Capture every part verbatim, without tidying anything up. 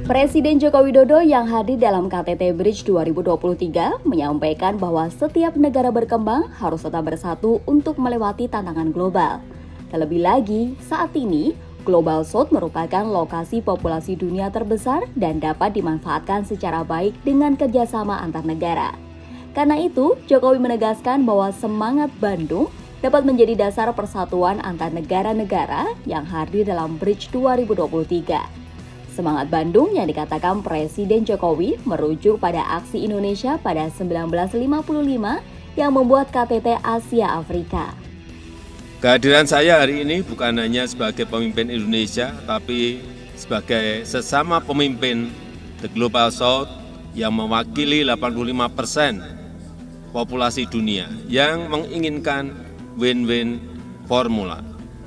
Presiden Joko Widodo yang hadir dalam K T T Bridge dua ribu dua puluh tiga menyampaikan bahwa setiap negara berkembang harus tetap bersatu untuk melewati tantangan global. Terlebih lagi, saat ini, Global South merupakan lokasi populasi dunia terbesar dan dapat dimanfaatkan secara baik dengan kerjasama antar negara. Karena itu, Jokowi menegaskan bahwa semangat Bandung dapat menjadi dasar persatuan antar negara-negara yang hadir dalam Bridge dua ribu dua puluh tiga. Semangat Bandung yang dikatakan Presiden Jokowi merujuk pada aksi Indonesia pada seribu sembilan ratus lima puluh lima yang membuat K T T Asia Afrika. Kehadiran saya hari ini bukan hanya sebagai pemimpin Indonesia, tapi sebagai sesama pemimpin The Global South yang mewakili delapan puluh lima persen populasi dunia yang menginginkan win-win formula.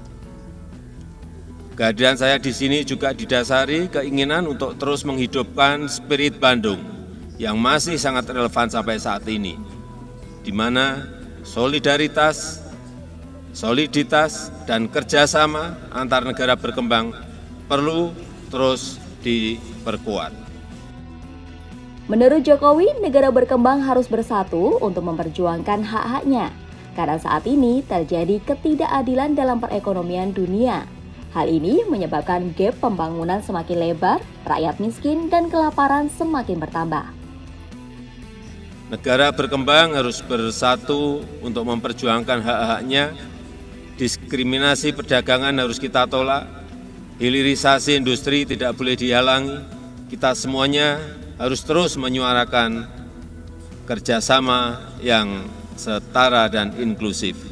Kehadiran saya di sini juga didasari keinginan untuk terus menghidupkan spirit Bandung yang masih sangat relevan sampai saat ini, di mana solidaritas, soliditas, dan kerjasama antar negara berkembang perlu terus diperkuat. Menurut Jokowi, negara berkembang harus bersatu untuk memperjuangkan hak-haknya, karena saat ini terjadi ketidakadilan dalam perekonomian dunia. Hal ini menyebabkan gap pembangunan semakin lebar, rakyat miskin dan kelaparan semakin bertambah. Negara berkembang harus bersatu untuk memperjuangkan hak-haknya, diskriminasi perdagangan harus kita tolak, hilirisasi industri tidak boleh dihalangi, kita semuanya harus terus menyuarakan kerjasama yang setara dan inklusif.